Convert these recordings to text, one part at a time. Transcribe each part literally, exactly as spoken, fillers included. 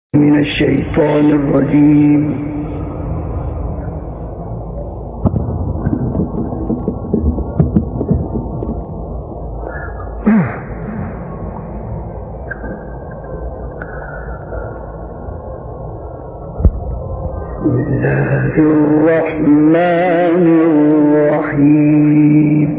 من الشيطان الرجيم. بسم الله الرحمن الرحيم.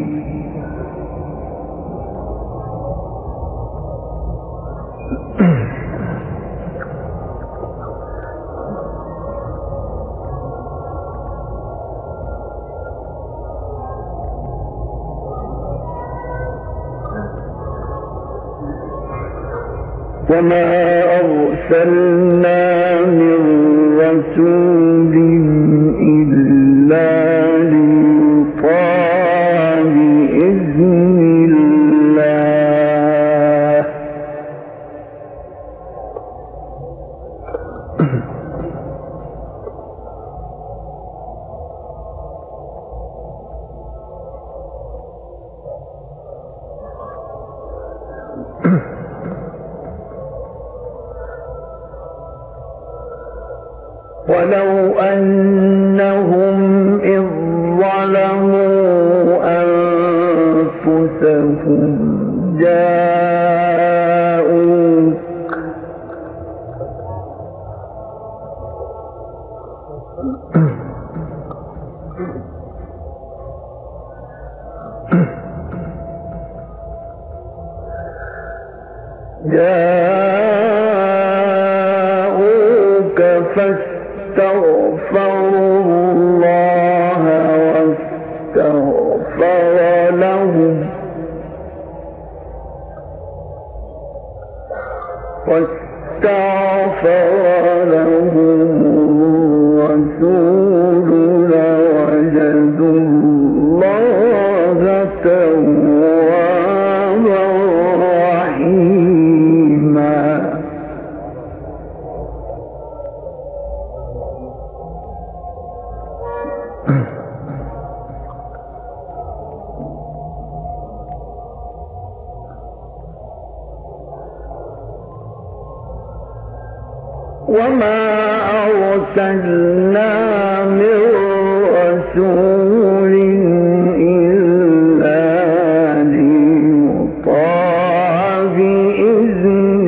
وما أرسلنا من رسول إلا ليطاع بإذن الله. ولو أنهم إذ ظلموا أنفسهم جاءوك جاءوك فاستغفروا الله واستغفر لهم واستغفر لهم الرسول لوجدوا الله توابا رحيما. وما أرسلنا من رسول إلا ليطاع بإذن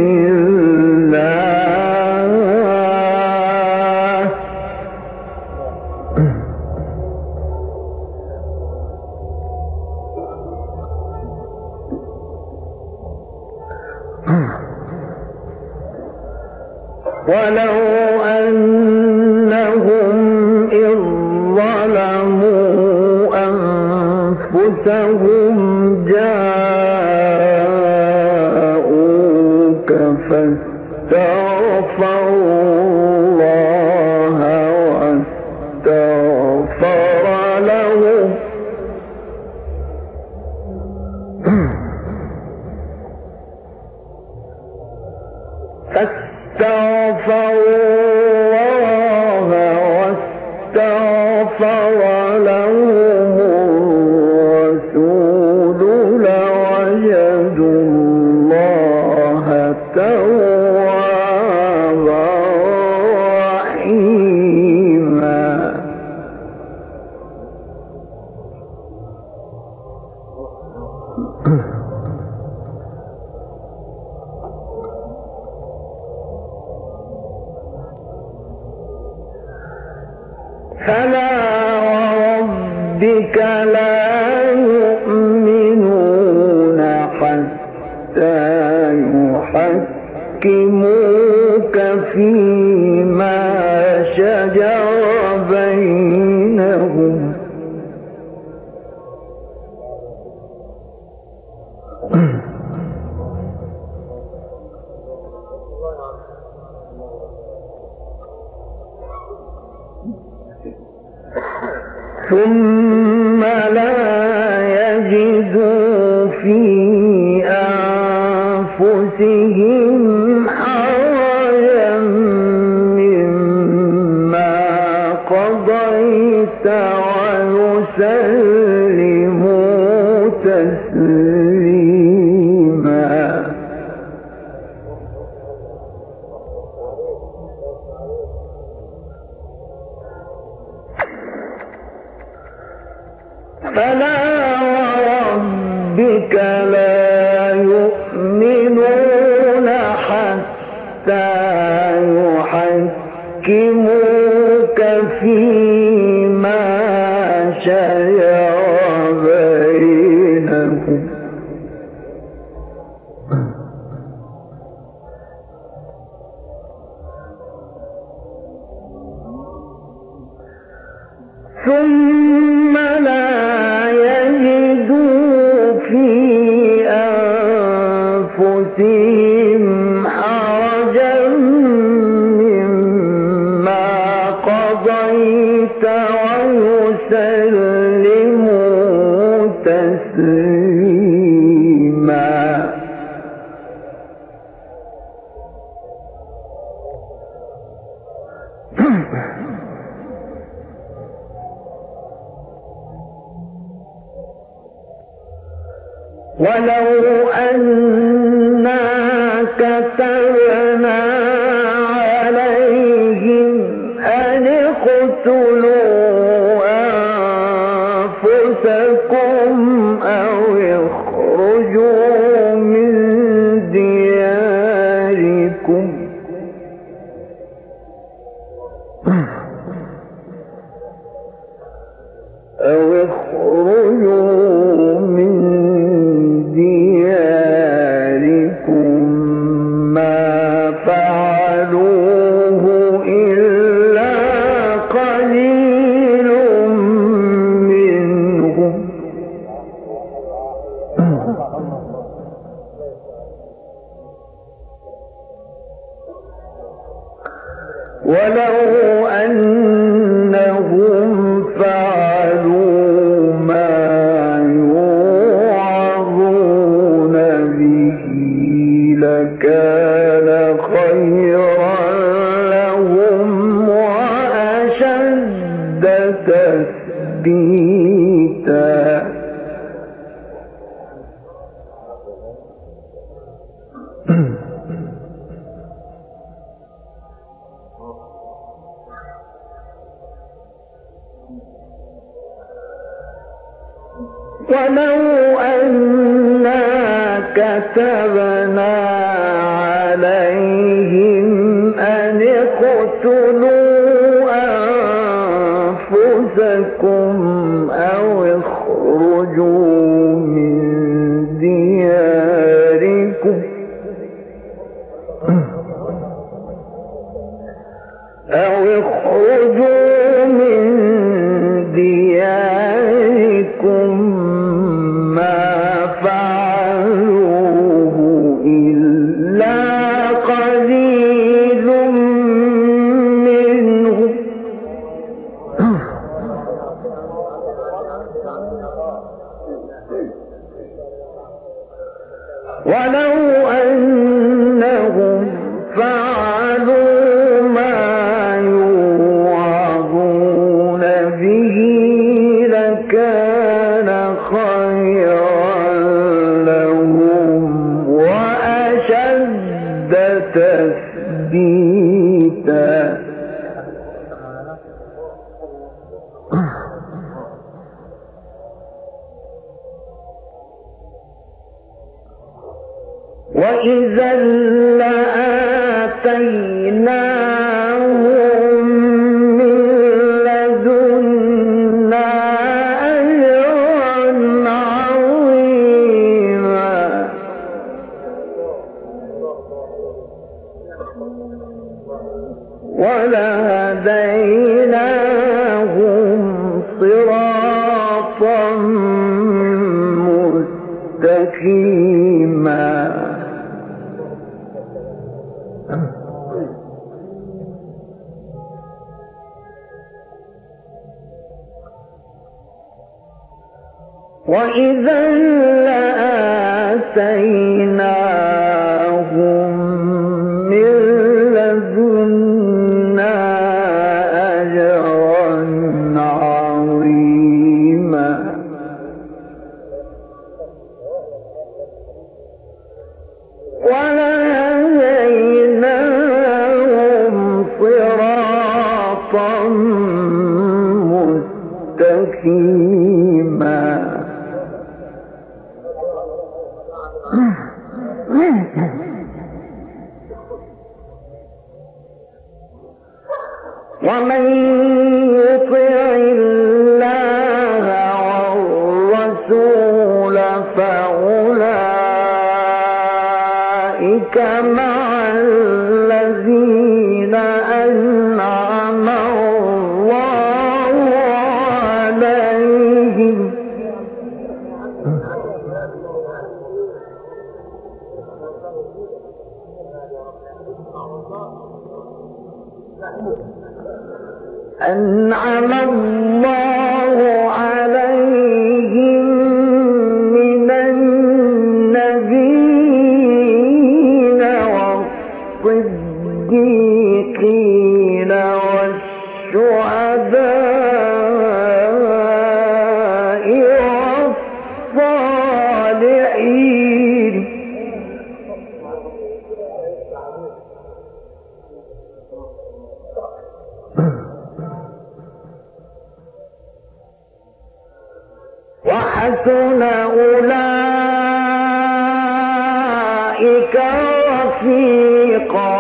الله. ولو أنهم إذ ظلموا أنفسهم جاءوك فاستغفروا الله واستغفر لهم فاستغفروا الله واستغفر لهم الرسول لوجدوا الله توابا رحيما. فلا وربك لا يؤمنون حتى يحكموك فيما شجر بينهم ثم لا يجدوا في أنفسهم حرجا مما قضيت ويسلموا تسليما. فلا وربك لا يؤمنون حتى يحكموك فيما شجر بينهم ثم لا يجدوا في أنفسهم حرجا مما قضيت ويسلموا تسليما. ولو أنا كتبنا عليهم أن اقتلوا أنفسكم أو اخرجوا من دياركم أو اخرجوا من دياركم ما فعلوه إلا قليل منهم ولو أنهم فعلوا ما يوعظون به لكان خيرا لهم وأشد تثبيتا. ولو أنا كتبنا عليهم أن اقتلوا أنفسكم أو اخرجوا من دياركم أو اخرجوا من دياركم ما فعلوه إلا قليل منهم ولو أنهم فعلوا ما يوعظون به لكان خيرا لهم وأشد تثبيتا. وإذا لآتيناهم من لدنا أجرا عظيما ولهديناهم صراطا مستقيما. وإذا لآتيناهم من لدنا أجرا عظيما ولهديناهم صراطا مستقيما. ومن يطع الله والرسول فأولئك مع الذين أنعم الله عليهم أنعم الله عليهم من النبيين والصديقين والشهداء والصالحين وحسن أولئك رفيقا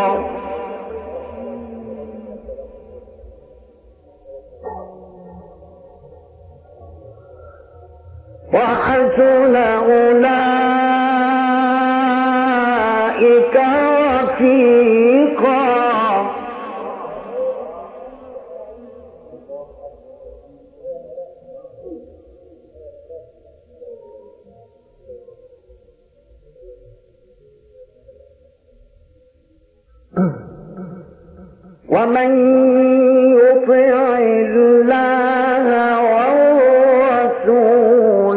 وحسن أولئك رفيقا ومن يطع الله والرسول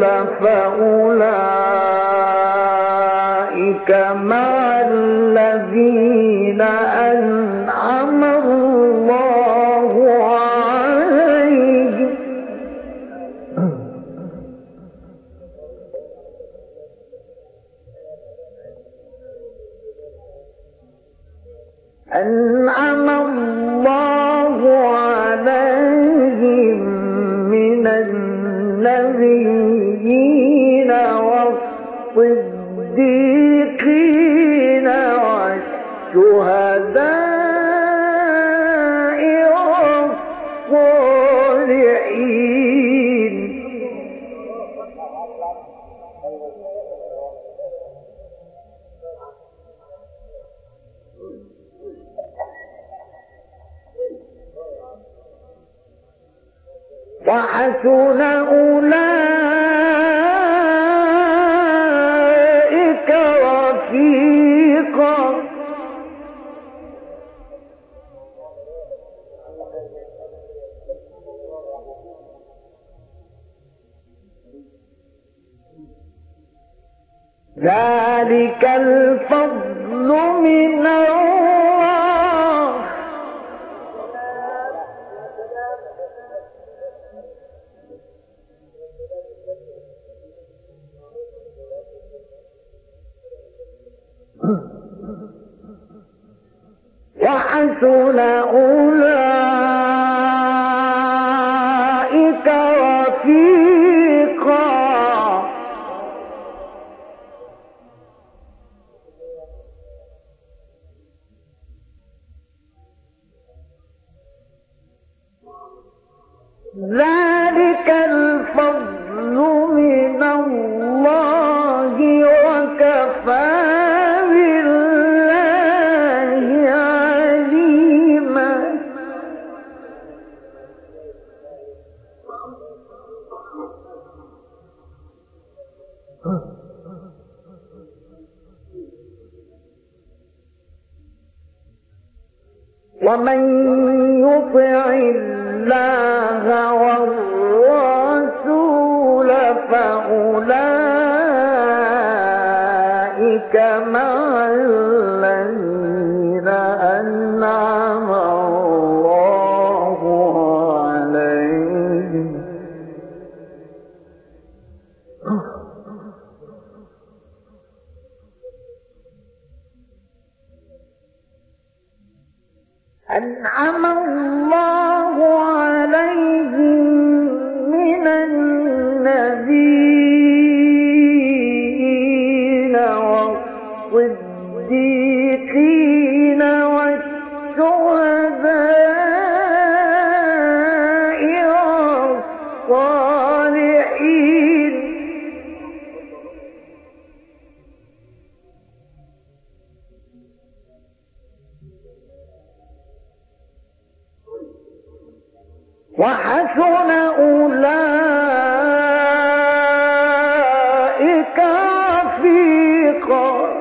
فأولئك مع الذين أنعم الله عليهم أنعم الله عليهم من النبيين والصديقين والشهداء والصالحين وحسن أولئك رفيقا ذلك الفضل من الله وحسن أولئك رفيقا ذلك الفضل من الله وكفى بالله عليما ومن يطع الله والرسول فأولئك مع الذين أنعم الله عليهم أنعم الله عليهم من النبيين والصديقين والشهداء وحسن أولئك رفيقا.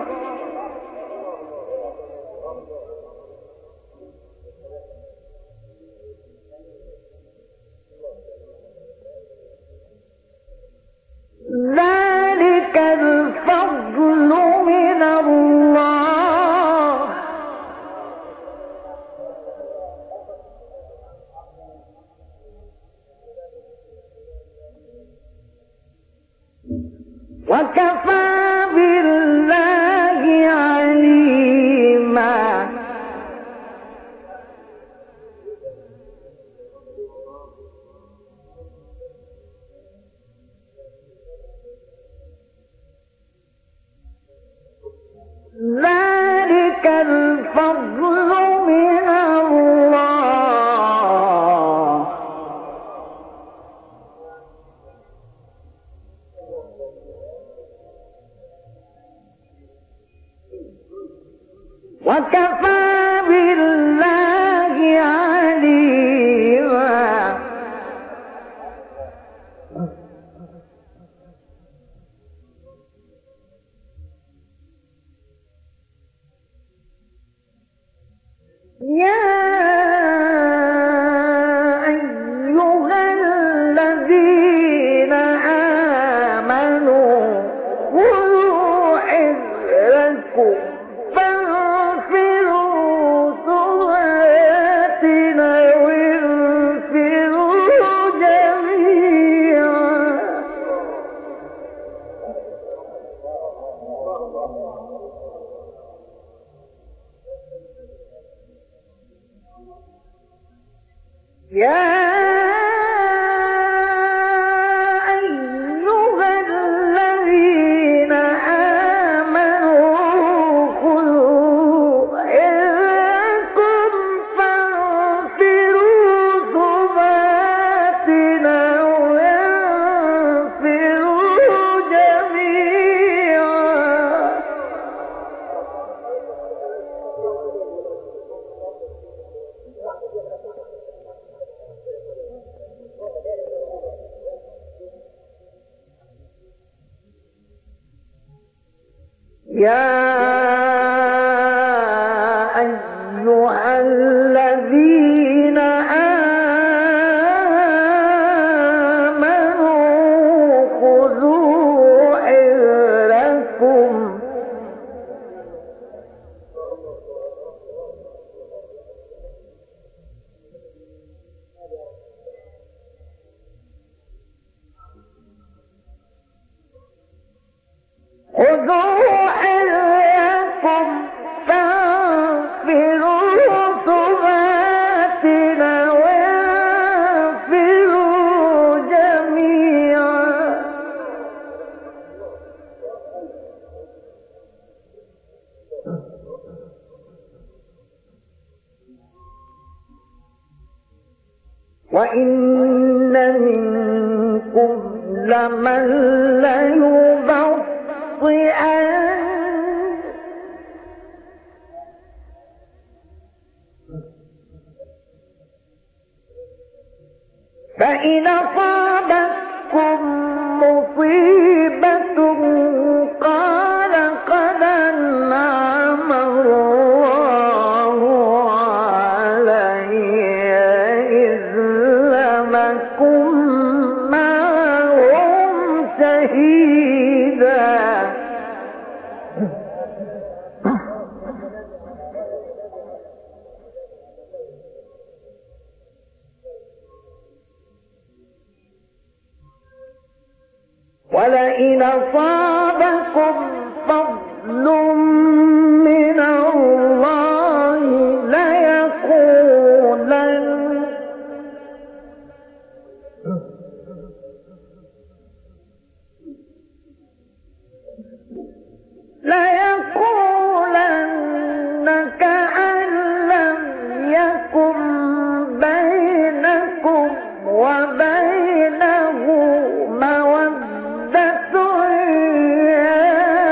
ذلك الفضل من الله وكفى بالله عليما. ذلك الفضل من الله وكفى بالله عليما. يا أيها الذين آمنوا خذوا حذركم فانفروا ثبات أو انفروا جميعا. يا أيها الذين آمنوا خذوا حذركم فانفروا ثبات أو انفروا جميعا. يا أيها الذين آمنوا خذوا حذركم خذوا حذركم فانفروا ثبات أو انفروا جميعا. وإن منكم لمن ليبطئن فإن أصابتكم مصيبة قال قد أنعم الله علي إذ لم أكن معهم شهيدا. ولئن أصابكم فضل من الله ليقولن ليقولن كأن لم يكن بينكم وبينه مودة يا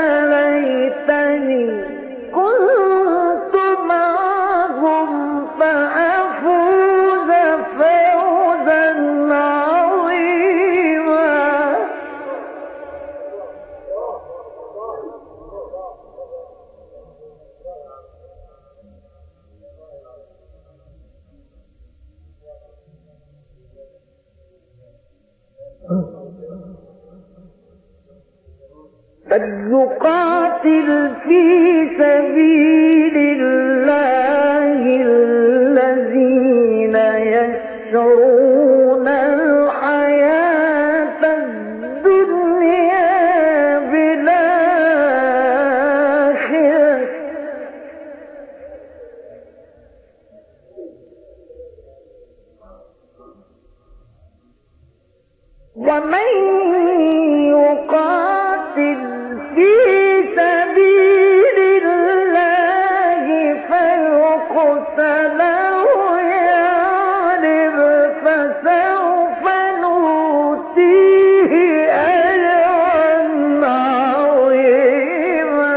ليتني كنت معهم فأفوز فليقاتل في سبيل الله الذين يشرون الحياة الدنيا بالآخرة ومن يقاتل في سبيل الله فيقتل أو يغلب فسوف نؤتيه أجرا عظيما.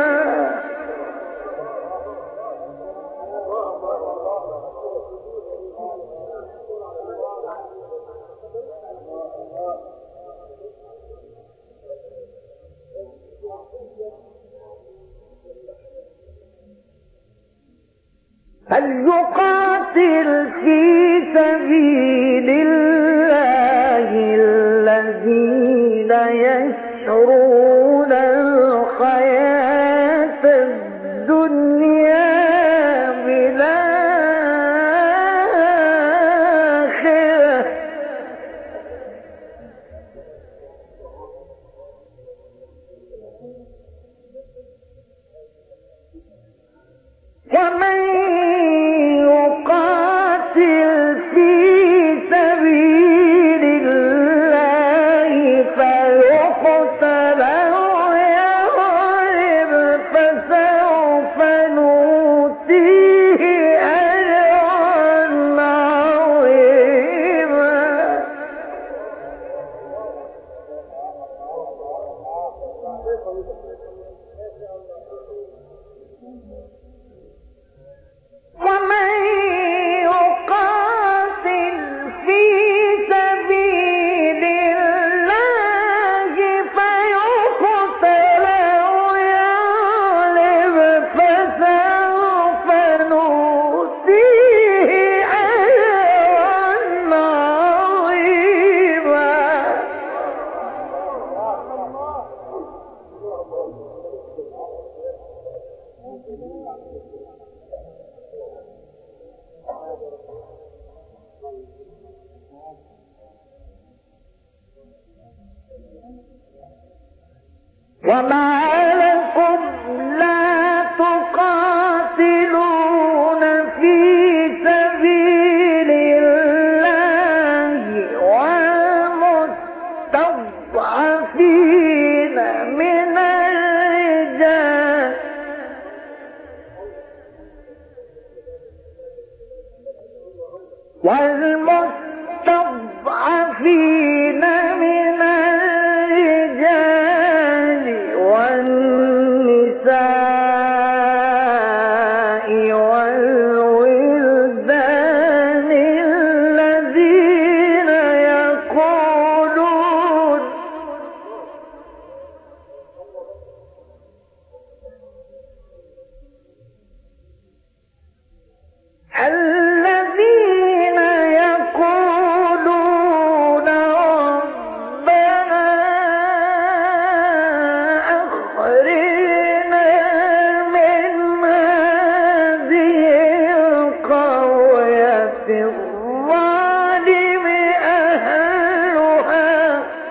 فليقاتل في سبيل الله الذين يشرون الحياة الدنيا بالآخرة ومن يقاتل في سبيل الله فيقتل أو يغلب فسوف نؤتيه أجرا عظيما. ومن يقاتل في سبيل الله فيقتل أو يغلب فسوف نؤتيه أجرا عظيما. وما لكم لا تقاتلون في سبيل الله والمستضعفين من الرجال والمستضعفين من الرجال والنساء والولدان الذين يقولون الذين يقولون ربنا أخرجنا من هذه القرية الظالم أهلها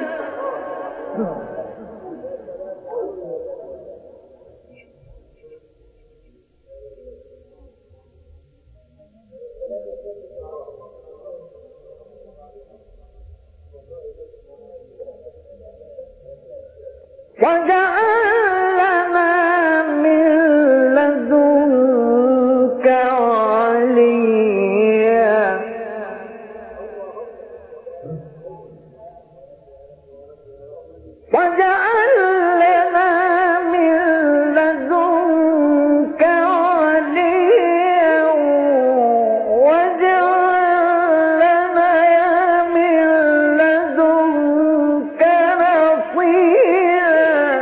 واجعل لنا من لدنك وليا واجعل لنا من لدنك وليا واجعل لنا من لدنك نصيرا.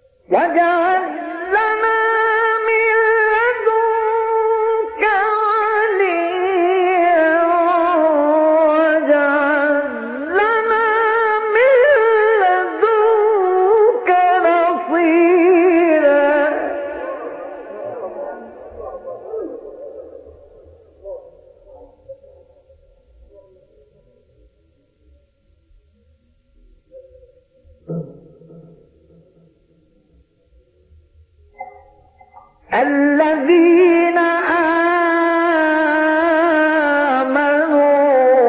واجعل لنا من لدنك الذين آمنوا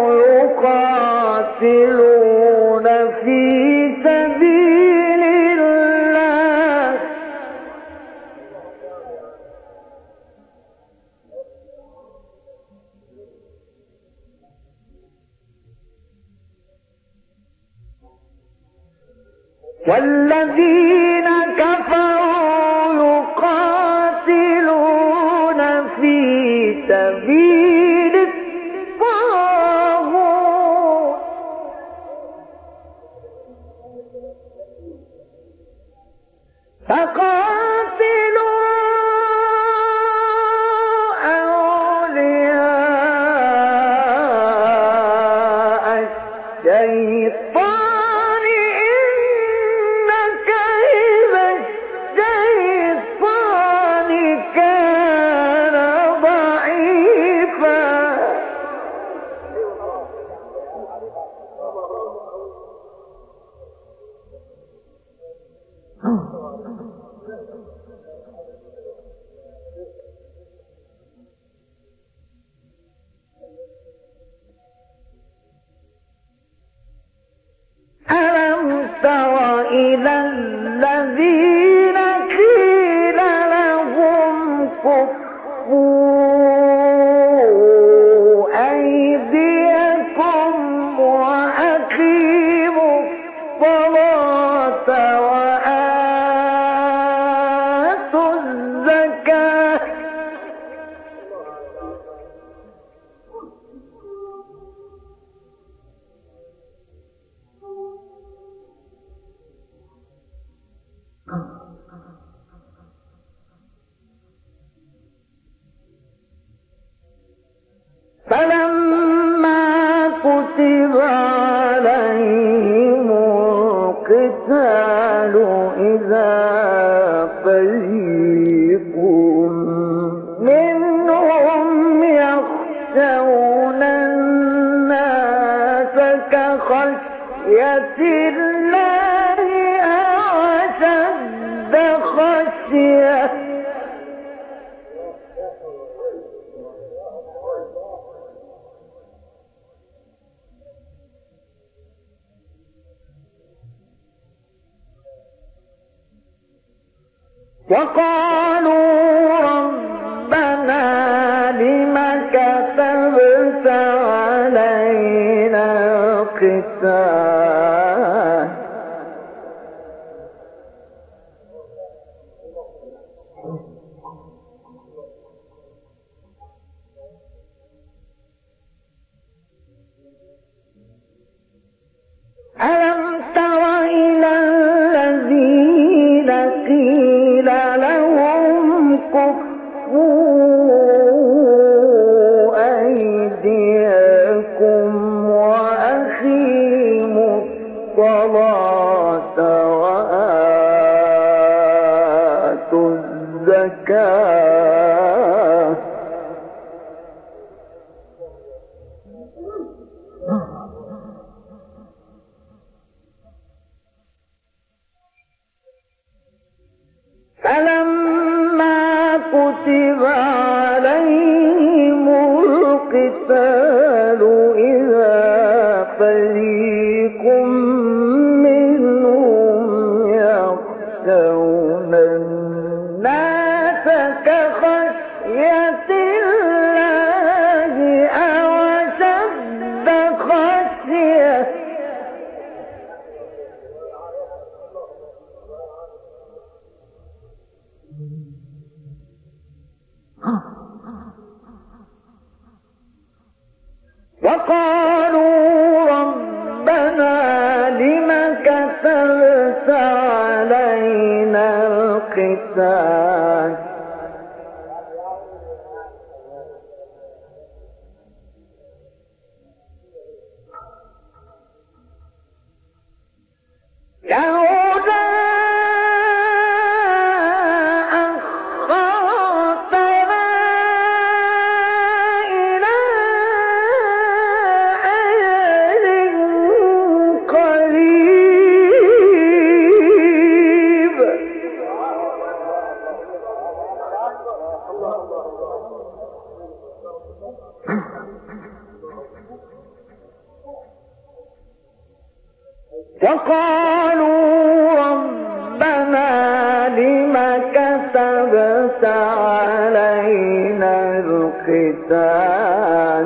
يقاتلون في سبيل الله والذين كفروا يقاتلون في سبيل الطاغوت فقاتلوا أولياء الشيطان إن كيد الشيطان كان ضعيفا ألم تر إلى الذين قيل لهم كفوا أيديكم وأقيموا الصلاة وآتوا الزكاة فلما كتب عليهم القتال إذا فريق منهم يخشون الناس كخشية الله أو أشد خشية وقالوا ربنا لم كتبت علينا القتال ألم تر إلى الذين قيل لهم كفوا أيديكم وأقيموا الصلاة وآتوا الزكاة فلما كتب عليهم القتال إذا فريق منهم يخشون الناس كخشية الله أو أشد خشية وقالوا ربنا لم كتبت علينا القتال لولا أخرتنا إلى أجل قريب وقالوا ربنا لم كتبت علينا القتال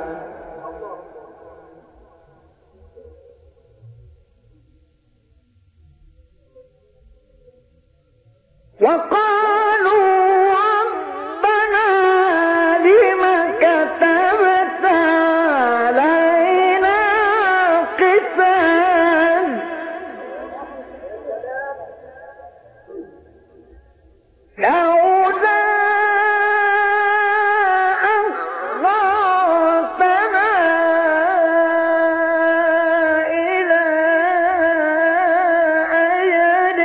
وقالوا ربنا لم كتبت علينا القتال لولا أخرتنا إلى أجل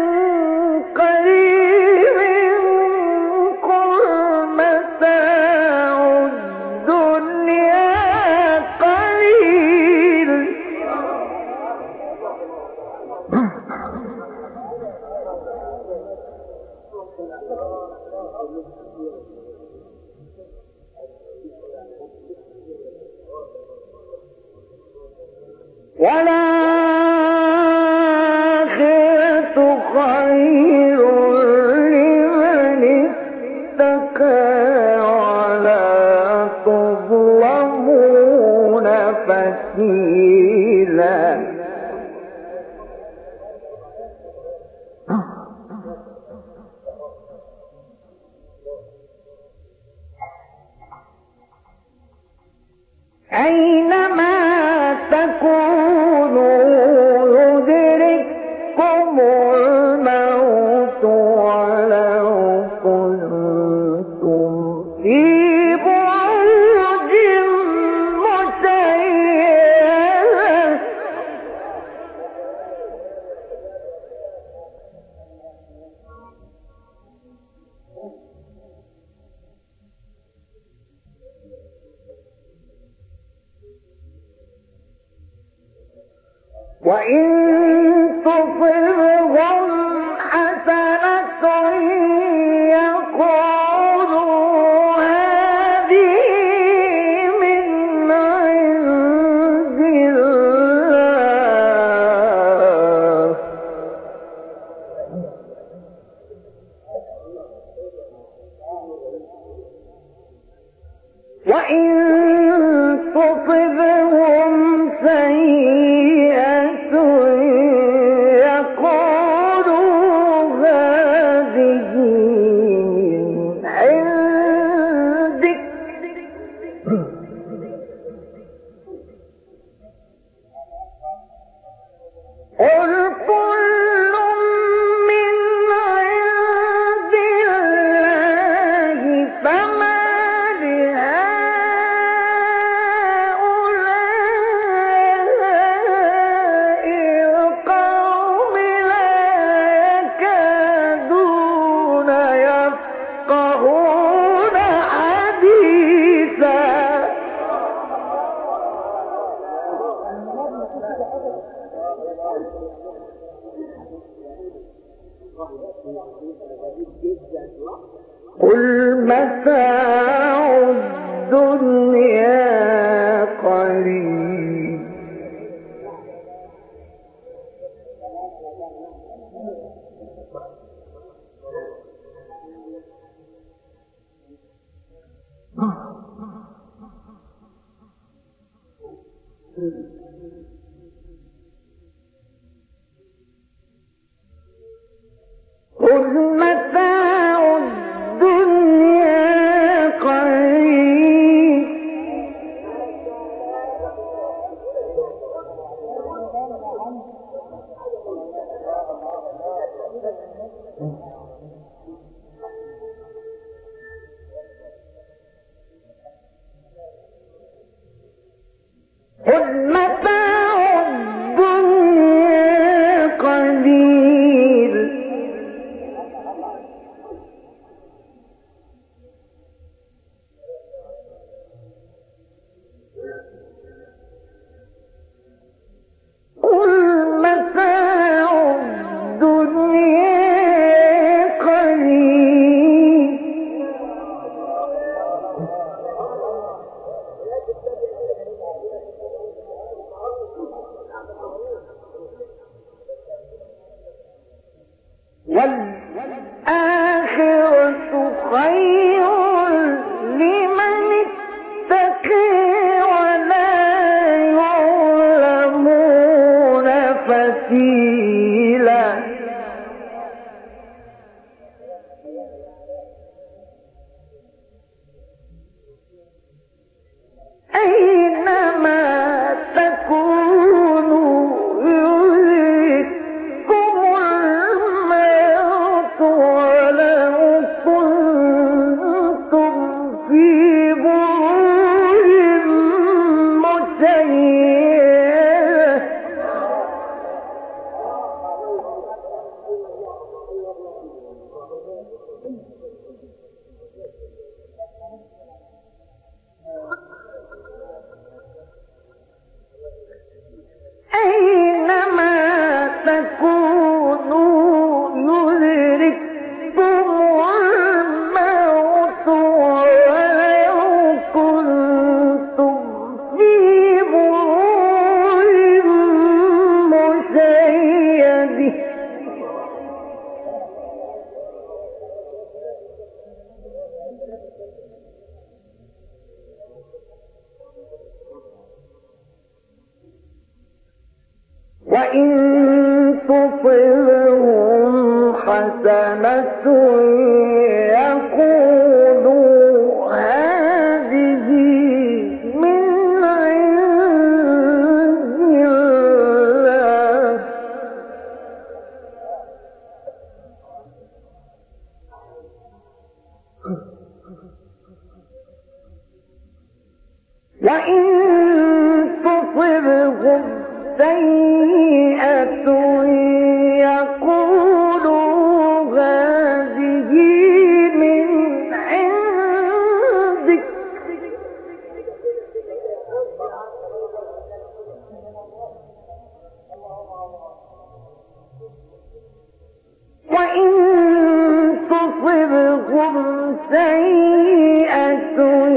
قريب قل متاع الدنيا قليل والآخرة خير لمن اتقى ولا تظلمون فتيلا أينما تكونوا يدرككم الموت ولو كنتم في بروج مشيدة وإن تصبهم حسنة يقولوا هذه من عند الله وإن تصبهم سيئة يقولوا هذه من عندك قل كل من عند الله فما لهؤلاء القوم لا يكادون يفقهون حديثا قل متاع الدنيا قليل قل متاع الدنيا قليل قل متاع الدنيا قليل قل متاع الدنيا قليل والآخرة خير لمن اتقي ولا يظلمون فتيلا. أينما تكونوا يدرككم الموت ولو كنتم في بروج مشيدة. أينما تكونوا يدرككم الموت ولو كنتم في بروج مشيدة. وإن تصبهم حسنة يقولوا هذه من عند الله وإن تصبهم سيئة يقولوا هذه من عندك وإن تصبهم سيئة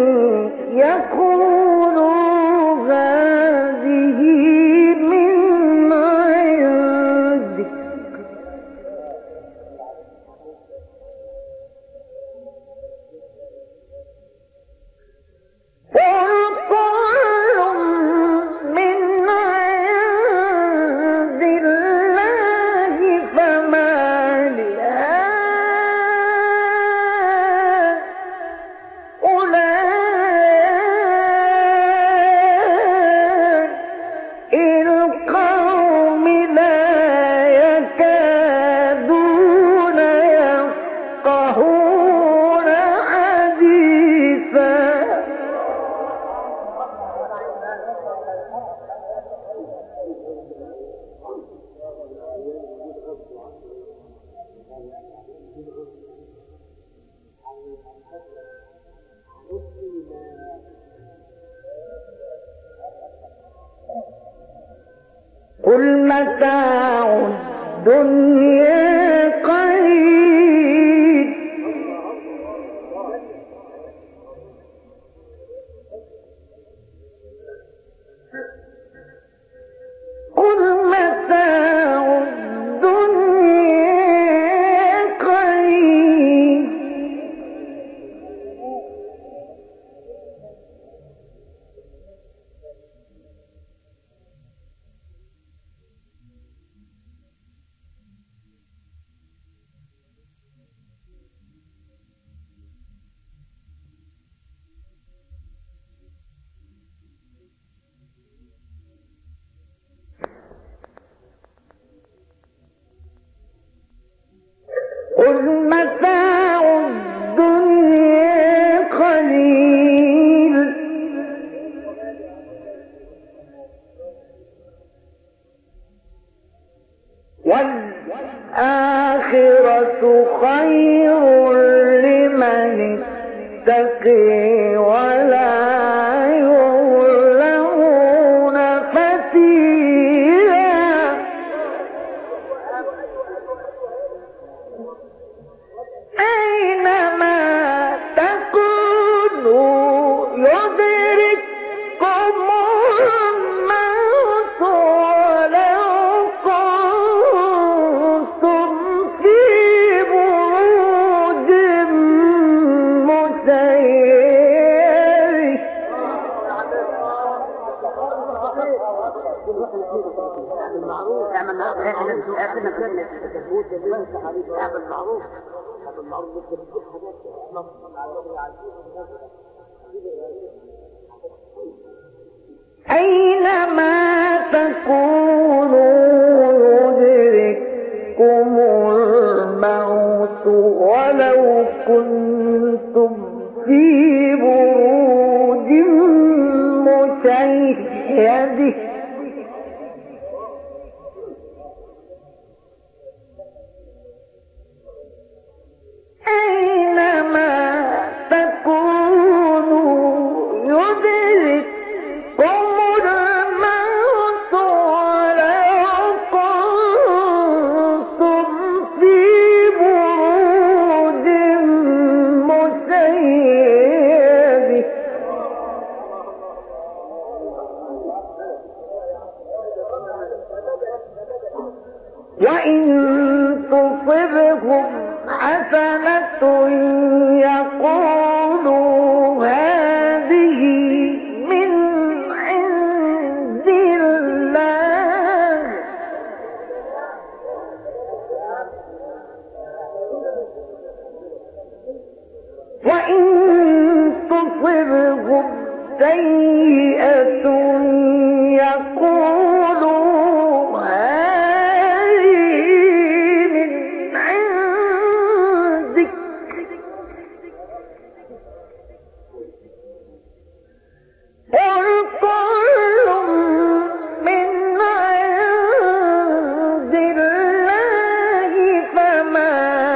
يقولوا هذه من عندك قل كل من عند الله فما لهؤلاء القوم لا يكادون يفقهون حديثا. قل متاع الدنيا قليل قل متاع الدنيا قليل قل متاع الدنيا قليل والآخرة خير لمن اتقي ولا يظلمون فتيلا. أينما تكونوا يدرككم الموت ولو كنتم في كان اخذنا كان تثبوت هذا المعروف هذا المعروف بالتثبيت أينما تكونوا يدرككم الموت ولو كنتم في بروج مشيدة أينما تكونوا يدرككم الموت ولو كنتم في بروج مشيدة وإن تصبهم حسنة يقولوا هذه من عند الله وإن تصبهم سيئة يقولوا هذه من عندك قل كل من عند الله فما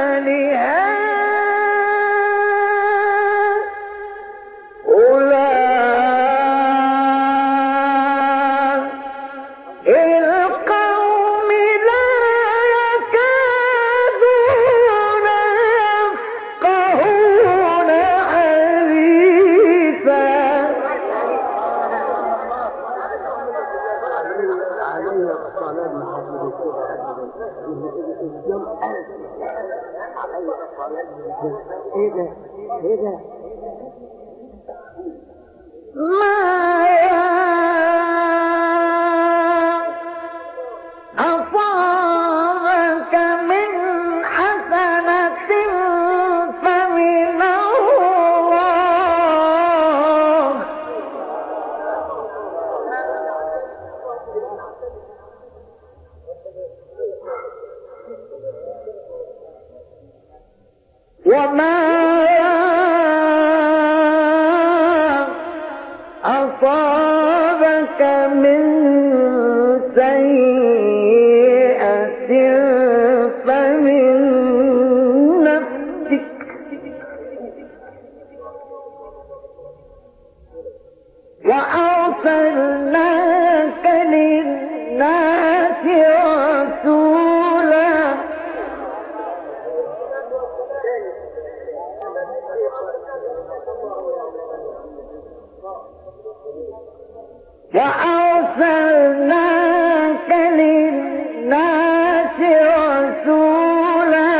لهؤلاء القوم لا يكادون يفقهون حديثا علينا الصلاة محمد الجمع علينا الصلاة ايه ده ايه ده ما أصابك من حسنة فمن الله وما أصابك من سيئة فمن نفسك وأرسلناك للناس رسولا وأرسلناك للناس رسولا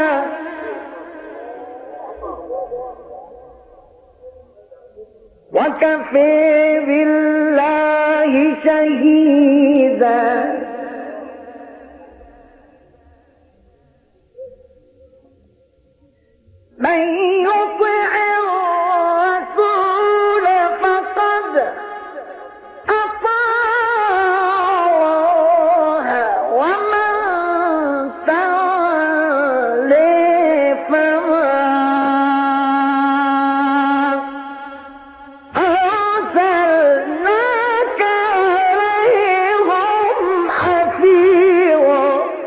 وكفى بالله شهيدا من يطع الرسول فقد أطاع الله ومن تولي فما أرسلناك عليهم حفيظا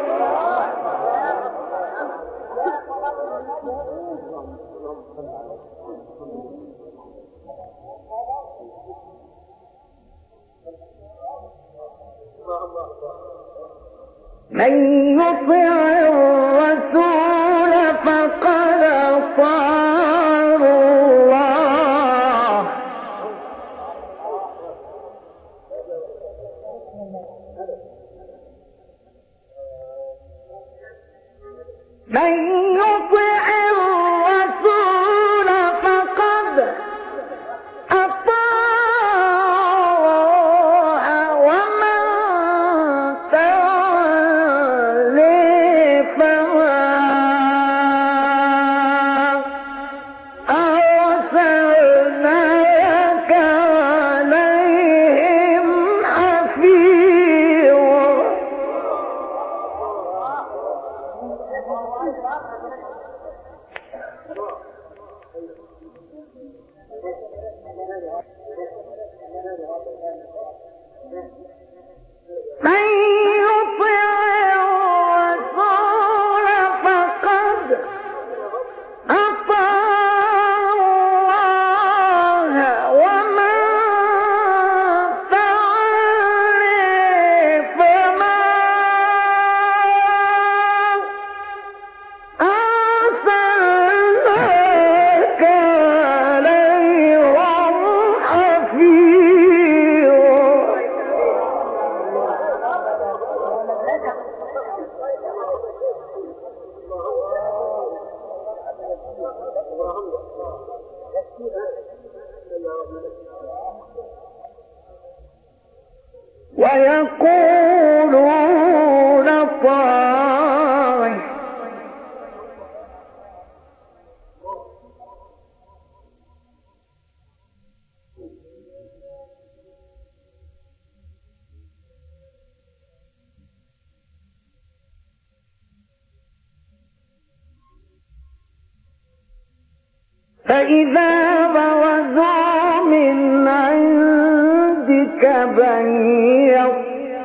من يطع الرسول فقد أطاع الله من يطع الرسول فقد أطاع الله ومن تولي من يطع الرسول فقد أطاع الله ومن تعالى فما أرسلناك عليهم حفيظا. ويقولون طاعة فإذا برزوا من عندك بيض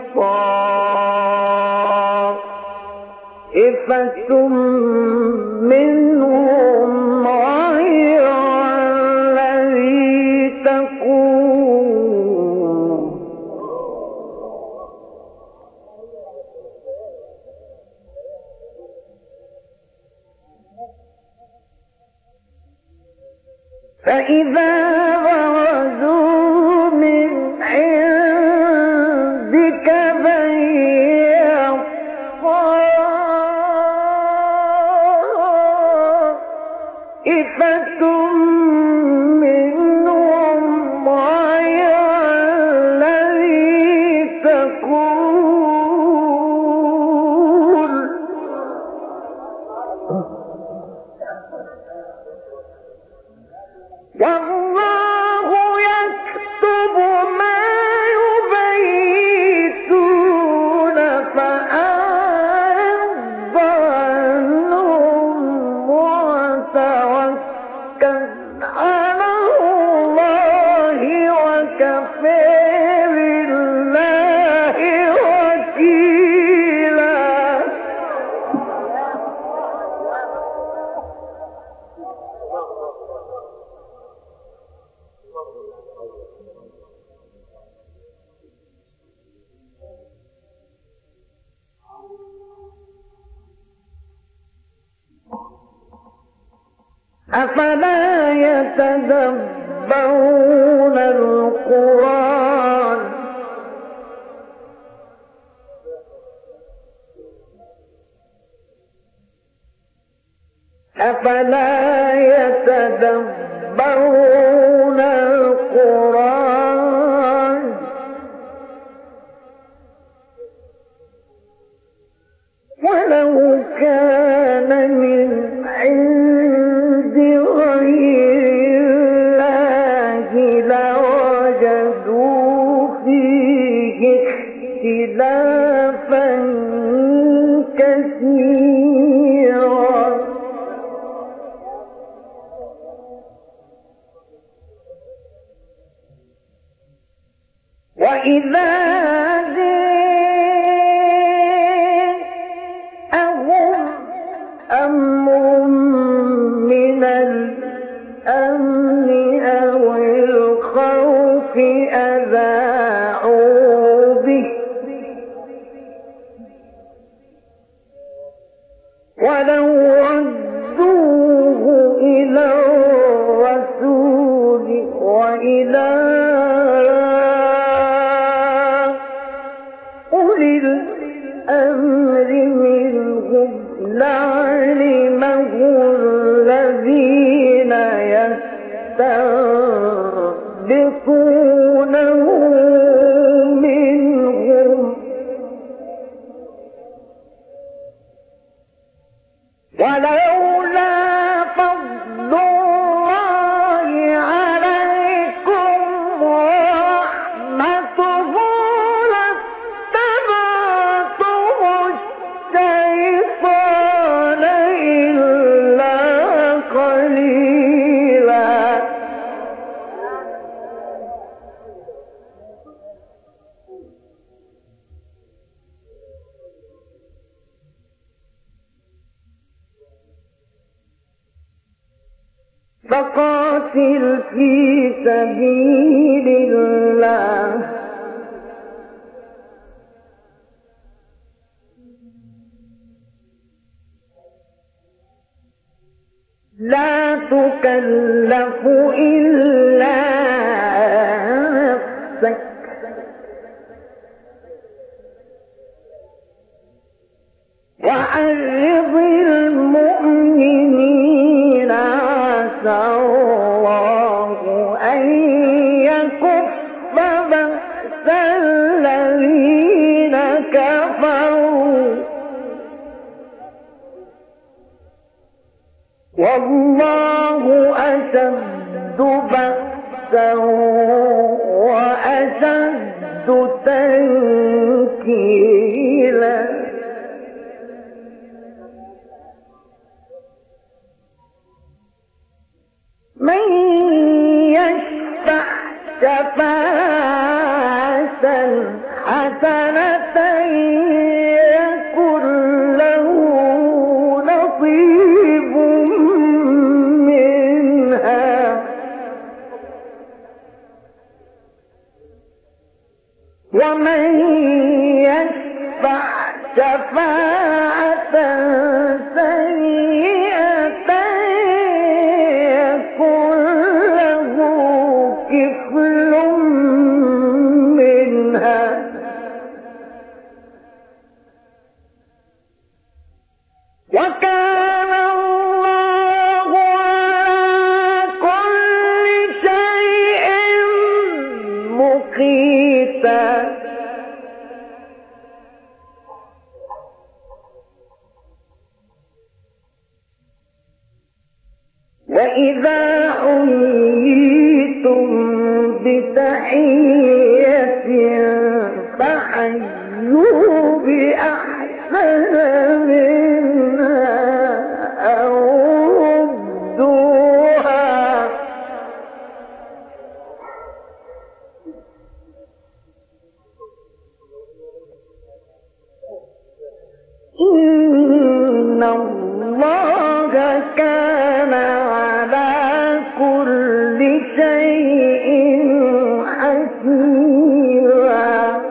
طائفة منهم غير الذي تقول فإذا برزوا من عندك بيض طائفة منهم غير الذي تقول والله يكتب ما يبيتون فأعرض عنهم وتوكل على الله وكفى بالله وكيلا. أفلا يتدبرون القرآن أفلا يتدبرون القرآن ولو كان من عند غير الله لوجدوا فيه اختلافا كثيرا. وإذا جاءهم أمر من الأمن أو الخوف أذاعوا به ولو ردوه إلى الرسول وإلى أولي الأمر منهم لعلمه الذين يستنبطونه منهم ولولا فضل الله عليكم ورحمته لاتبعتم الشيطان فقاتل في سبيل الله لا تكلف إلا نفسك وحرض المؤمنين عسى الله أن يكف بأس الذين كفروا والله أشد بأسا وأشد تنكيلا من يشفع شفاعة حسنة يكن له نصيب منها ومن يشفع شفاعة سيئة يكن له كفل منها وكان الله على كل شيء مقيتا وإذا حييتم بتحية فحيوا بأحسن منها أو ردوها إن الله كان على كل شيء حسيبا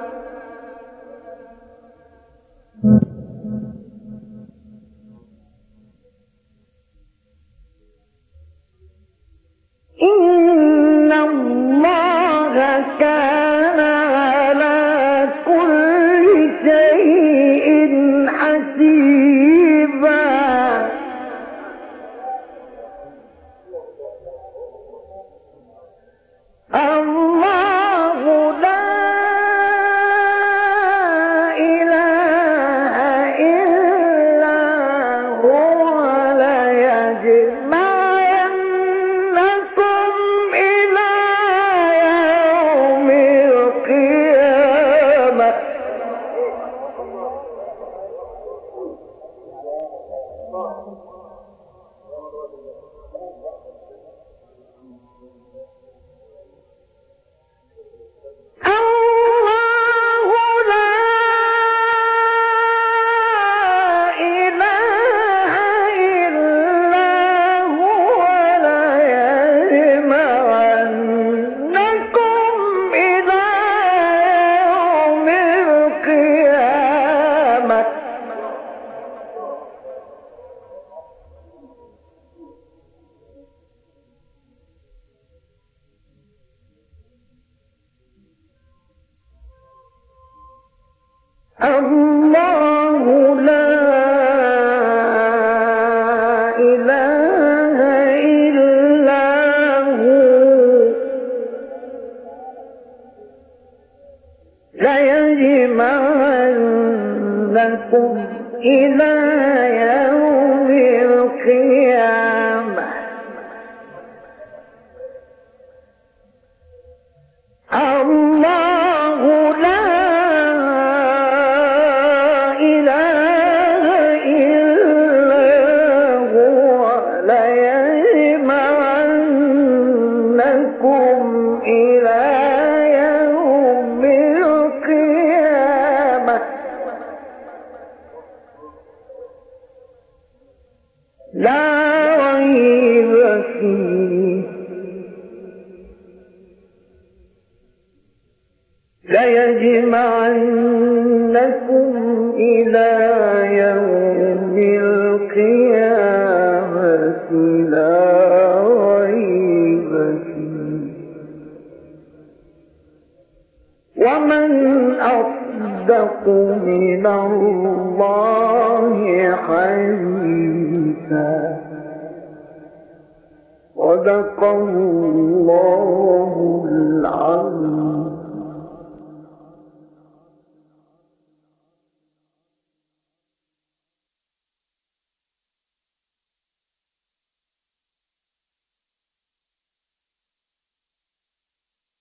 إن الله كان على كل شيء حسيبا الله لا إله إلا هو ليجمعنكم إلى يوم القيامة الله لا إله إلا هو ليجمعنكم إلى يوم القيامة الله لا إله إلا هو ليجمعنكم إلى يوم القيامة الله لا إله إلا هو ليجمعنكم إلى يوم القيامة لا ريب فيه القيامة لا ريب فيه ومن أصدق من الله حديثا صدق الله العظيم.